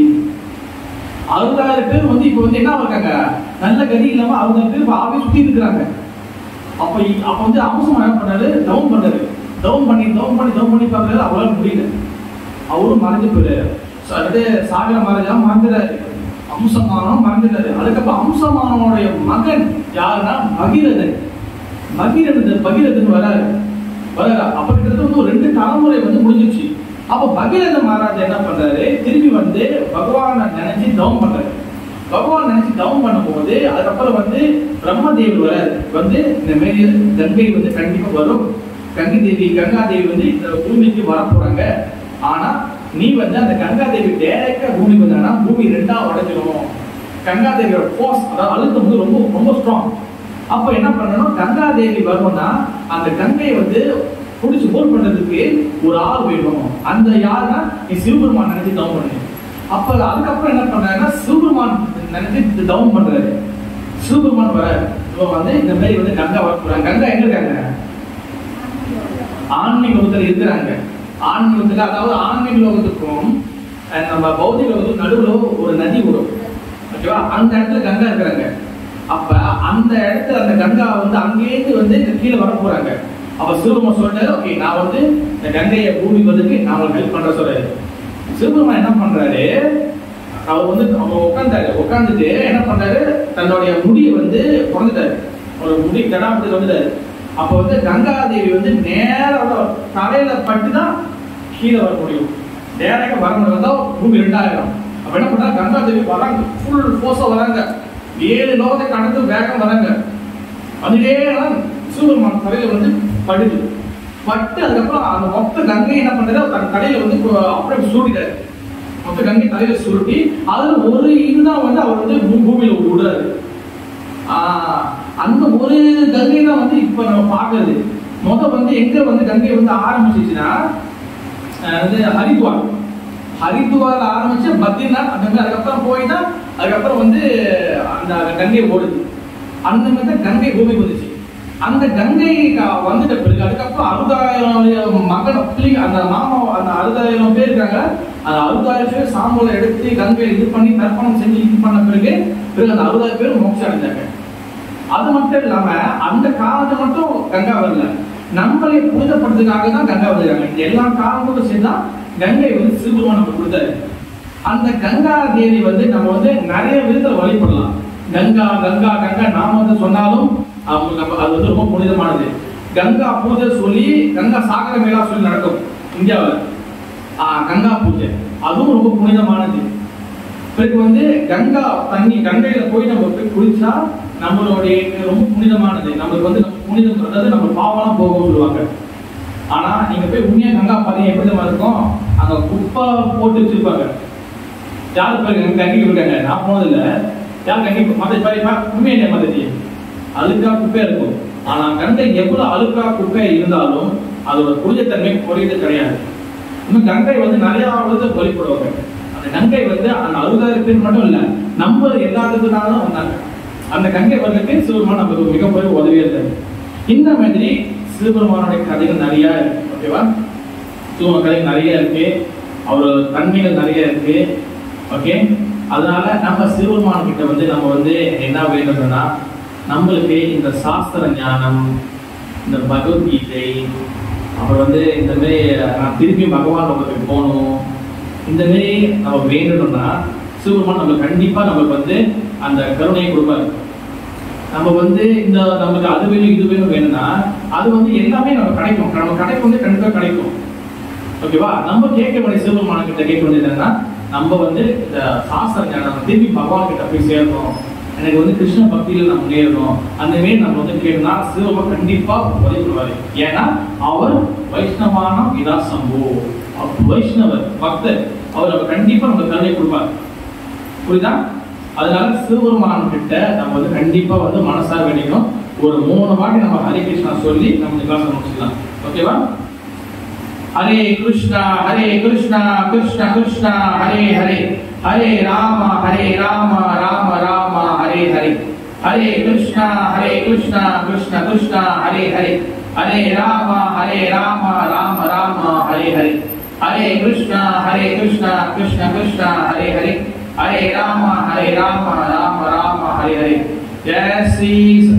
அறுபதாயிரம் பேர் வந்து இப்ப வந்து என்ன இருக்காங்க, நல்ல கதி இல்லாம அறுபதாயிரம் பேர் ஆவே சுத்தி இருக்கிறாங்க. அப்ப அப்ப வந்து அம்சம் என்ன பண்ணாரு, டவுன் பண்ணாரு. டவுன் பண்ணி டவுன் பண்ணி டவுன் பண்ணி பார்க்கறது அவரால் முடியல. அவரும் மறைஞ்சு போயிடாரு. சாகர மறைஞ்சா மறந்துடாரு, அம்சமானம் மறந்துடாரு. அதுக்கப்புறம் அம்சமானோடைய மகன் யாருன்னா பகீரதன். பகீரதன் பகீரதன் வராரு வராரு அப்ப கிட்டத்தட்ட வந்து ஒரு ரெண்டு தலைமுறை வந்து முடிஞ்சிருச்சு. அப்ப பகீரத மகாராஜா என்ன பண்றாரு, திரும்பி வந்து பகவானை நினைச்சு டவுன் பண்றாரு. பகவான் நினைச்சு டவுன் பண்ணும்போது அதுக்கப்புறம் வந்து பிரம்மதேவி வராரு. வந்து இந்த மாரி கங்கை வந்து கண்டிப்பா வரும், கங்கை தேவி கங்கா தேவி வந்து இந்த பூமிக்கு வர போறாங்க. ஆனா நீ வந்து அந்த கங்கா தேவி டைரக்டா பூமிக்கு வந்தானா பூமி ரெண்டா உடைஞ்சிடும். கங்கா தேவியோட ஃபோர்ஸ், அதாவது அழுத்தம் வந்து ரொம்ப ரொம்ப ஸ்ட்ராங். அப்ப என்ன பண்ணணும், கங்கா தேவி வரணும்னா அந்த கங்கையை வந்து புடிச்சு ஹோல்ட் பண்றதுக்கு ஒரு ஆள் வேணும். அந்த யாருன்னா நீ சிவபெருமான் நினைச்சு டவுன் பண்ணு. அப்ப அதுக்கப்புறம் என்ன பண்றாருன்னா சிவபெருமான் நினைச்சு டவுன் பண்றாரு. சிவபெருமான் வர வந்து இந்த மாதிரி வந்து கங்கா வர போறாங்க. கங்கா எங்க இருக்காங்க, ஆன்மீக லோகத்துல இருக்கிறாங்க. ஆன்மீகத்துல அதாவது ஆன்மீக லோகத்துக்கும் நம்ம பௌதிக லோகத்துக்கும் நடுவுல ஒரு நதி வரும், ஓகேவா? அந்த இடத்துல கங்கா இருக்கிறாங்க. அப்ப அந்த இடத்துல அந்த கங்கா வந்து அங்கேயிருந்து வந்து கீழே வர போறாங்க. அப்ப சிவபெருமான் சொல்றாரு, ஓகே நான் வந்து இந்த கங்கையை பூமிக்கு வந்து நான் உங்களுக்கு ஹெல்ப் பண்ற சொல்றாரு. சிவபெருமான் என்ன பண்றாரு, அவர் வந்து அவர் உட்காந்துட்டாரு. உட்காந்துட்டு என்ன பண்றாரு, தன்னுடைய முடியை வந்து பிறந்துட்டாரு, ஒரு முடி கடாபத்துக்கு வந்துட்டாரு. அப்ப வந்து கங்காதேவி வந்து நேரம் தலையில பட்டுதான் கீழே வர முடியும். நேரம் வர முடியும், பூமி ரெண்டாயிரம் அப்ப என்ன பண்றாங்க, கங்கா தேவி வராங்க, ஃபுல் ஃபோர்ஸா வராங்க, ஏழு லோகத்தை கடந்து வேகம் வராங்க. அதுவே சிவபெருமான் தலையில வந்து படுது. பட்டு அதுக்கப்புறம் அந்த மொத்த கங்கை என்ன பண்றாரு, தன் தலையில வந்து அப்படியே சுருட்டிட்டாரு. மொத்த கங்கை தலையில சுருட்டி அதுல ஒரு இதுதான் வந்து அவர் வந்து பூமியில விடுறாரு. ஆஹ் அந்த ஒரு கங்கை தான் வந்து இப்ப நம்ம பாக்குறது. முத வந்து எங்க வந்து கங்கை வந்து ஆரம்பிச்சிச்சுன்னா வந்து ஹரித்வார். ஹரித்வார் ஆரம்பிச்சு பத்ரிநாத் கங்கை, அதுக்கப்புறம் போயிட்டா அதுக்கப்புறம் வந்து அந்த கங்கை ஓடுது. அந்த மாதிரி கங்கை பூமி வந்துச்சு. அந்த கங்கை வந்துட்ட பிறகு அதுக்கப்புறம் அறுபதாயிரம் மகன் பிள்ளைங்க, அந்த மாமா அந்த அறுபதாயிரம் பேர் இருக்காங்க. அந்த அறுபதாயிரம் பேர் சாம்பலை எடுத்து கங்கை இது பண்ணி தர்ப்பணம் செஞ்சு இது பண்ண பிறகு பிறகு அந்த அறுபதாயிரம் பேர் மோட்சம் அடைஞ்சாங்க. அது மட்டும் இல்லாம அந்த காலத்தை மட்டும் கங்கா வரல, நம்மளை புனிதப்படுறதுக்காக தான் கங்கா வந்துருக்காங்க. இந்த எல்லா காரணங்களும் சேர்ந்தா கங்கை வந்து சிவபெருமான் நமக்கு கொடுத்தாரு. அந்த கங்கா தேவி வந்து நம்ம வந்து நிறைய விதத்துல வழிபடலாம். கங்கா கங்கா கங்கா நாம வந்து சொன்னாலும் அவங்க நம்ம அது வந்து ரொம்ப புனிதமானது. கங்கா பூஜை சொல்லி கங்கா சாகர மேளா சொல்லி நடக்கும் இந்தியாவில். ஆஹ் கங்கா பூஜை அதுவும் ரொம்ப புனிதமானது. பிறகு வந்து கங்கா தண்ணி, கங்கையில போய் நம்ம போய் குளிச்சா நம்மளுடைய ரொம்ப புனிதமானது. நம்மளுக்கு வந்து நம்ம புனிதம், அதாவது நம்ம பாவம்லாம் போகும் சொல்லுவாங்க. ஆனா நீங்க போய் உண்மையா கங்கா பாத்தீங்க எப்படி இருக்கும், அங்க குப்பை போட்டு வச்சிருப்பாங்க. யாரு பேரு கங்கைக்கு இருக்காங்க, நான் போனது இல்லை. யார் கங்கை மத உண்மையா மதத்தி அழுக்கா குப்பையா இருக்கும். ஆனா கங்கை எவ்வளவு அழுக்கா குப்பையா இருந்தாலும் அதோட புனிதத்தன்மை குறையது கிடையாது. இன்னும் கங்கை வந்து நிறைய விதத்தை வழிபடுவாங்க. அந்த கங்கை வந்து அந்த அறுபதாயிரம் பேர் மட்டும் இல்ல, நம்ம எல்லாத்துக்குனாலும் வந்தாங்க. அந்த கங்கை வரலுக்கு சிவபெருமான் நமக்கு மிகப்பெரிய உதவியா இருந்தாரு. இந்த மாதிரி சிவபெருமானுடைய கதைகள் நிறைய இருக்கு. ஓகேவா, சிவபெருமான் கதைகள் நிறைய இருக்கு, அவரோட தன்மைகள் நிறைய இருக்கு. ஓகே, அதனால நம்ம சிவபெருமான் கிட்ட வந்து நம்ம வந்து என்ன வேணும்னா, நம்மளுக்கு இந்த சாஸ்திர ஞானம், இந்த பகவத்கீதை, அப்புறம் வந்து இந்த மாதிரி நான் திருப்பி பகவான் உங்களுக்கு போகணும், இந்த மாதிரி நம்ம வேணும்னா சிவபெருமான் நம்மளுக்கு கண்டிப்பா நம்மளுக்கு வந்து அந்த கருணையை கொடுப்பாரு. நம்ம வந்து இந்த நம்மளுக்கு அது வேணும் இது வேணும் வேணும்னா அது வந்து எல்லாமே நம்ம கிடைக்கும். நம்ம கிடைக்கும் வந்து கண்டிப்பா கிடைக்கும். ஓகேவா, நம்ம கேட்க வேண்டிய சிவபெருமான கிட்ட கேட்க வேண்டியது என்னன்னா, நம்ம வந்து இந்த சாஸ்திர ஞானம் திருப்பி பகவான் கிட்ட போய் சேரணும், எனக்கு வந்து கிருஷ்ண பக்தியில நம்ம முன்னேறணும், அந்த மாதிரி நம்ம வந்து கேட்டோம்னா சிவபெருமான் கண்டிப்பா உதவி பண்ணுவாரு. ஏன்னா அவர் வைஷ்ணவான விதா சம்போ, வைஷ்ணவர் பக்தர், அவர் நம்ம கண்டிப்பா நம்ம கருணை கொடுப்பார். புரியுதா? அதனால சிவபெருமான் கிட்ட நம்ம வந்து கண்டிப்பா வந்து மனசார வேண்டிக்கணும். ஒரு மூணு வாட்டி நம்ம ஹரே கிருஷ்ணா சொல்லி நம்ம இந்த கிளாஸ் முடிச்சுக்கலாம். ஓகேவா? ஹரே கிருஷ்ணா ஹரே கிருஷ்ணா கிருஷ்ண கிருஷ்ணா ஹரே ஹரே, ஹரே ராம ஹரே ராம ராம ராம ஹரே ஹரே, ஹரே கிருஷ்ணா ஹரே கிருஷ்ணா கிருஷ்ண கிருஷ்ணா ஹரே ஹரே, ஹரே ராம ஹரே ராம ராம ராம ஹரே ஹரே, ஹரே கிருஷ்ணா ஹரே கிருஷ்ணா கிருஷ்ண கிருஷ்ணா ஹரே ஹரே, ஹரே ராம ஹரே ராம ராம ராம ஹரே ஹரே. ஜெய் ஸ்ரீ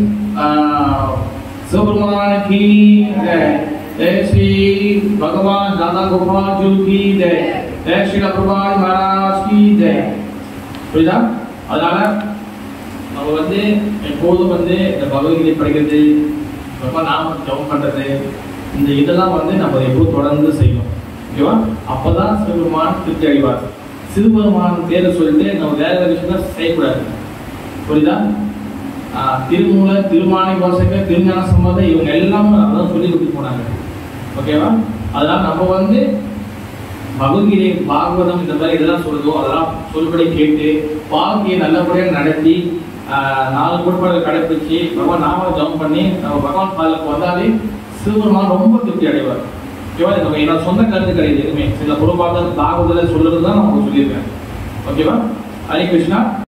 சிவபெருமான் கி ஜெய், जय श्री भगवान दादा गोपाल जी की जय, जय श्री प्रभुपाद महाराज की जय. புரியுதா? அதனால நம்ம வந்து எப்போதும் வந்து இந்த பகவத்கீதை படிக்கிறது, ரொம்ப நாம ஜபம் பண்றது, இந்த இதெல்லாம் வந்து நம்ம எப்போதும் தொடர்ந்து செய்யணும். ஓகேவா? அப்பதான் சிவபெருமான் திருப்தி அடைவார். சிவபெருமான் பேரை சொல்லிட்டு நம்ம வேற விஷயம் செய்யக்கூடாது. புரியுதா? திருமூல, திருமாலை வாசக, திருஞான சம்பந்தம், இவங்க எல்லாமே அதான் சொல்லி கொடுத்து போனாங்க. ஓகேவா? அதனால நம்ம வந்து பகவத்கீதை, பாகவதம் இந்த மாதிரி இதெல்லாம் சொல்லுதோ அதெல்லாம் சொல்படி கேட்டு வாழ்க்கையை நல்லபடியாக நடத்தி நாலு கோட்பாடுகள் கடைபிடிச்சு பகவான் நாம ஜபம் பண்ணி நம்ம பகவான் பாதலுக்கு வந்தாலே சிவபெருமான் ரொம்ப திருப்தி அடைவார். ஓகேவா? நம்ம என்னோட சொந்த கருத்து கிடையாது எதுவுமே, சில பொருளாதார பாகவதில் சொல்றது தான் நான் உங்களுக்கு சொல்லியிருக்கேன். ஓகேவா? ஹரே கிருஷ்ணா.